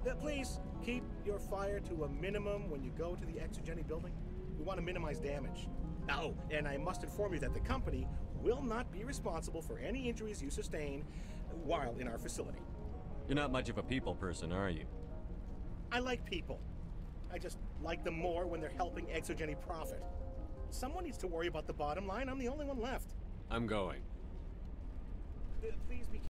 Please keep your fire to a minimum when you go to the Exogeny building. We want to minimize damage. Oh, and I must inform you that the company will not be responsible for any injuries you sustain while in our facility. You're not much of a people person, are you? I like people. I just like them more when they're helping Exogeny profit. Someone needs to worry about the bottom line. I'm the only one left. I'm going. Please be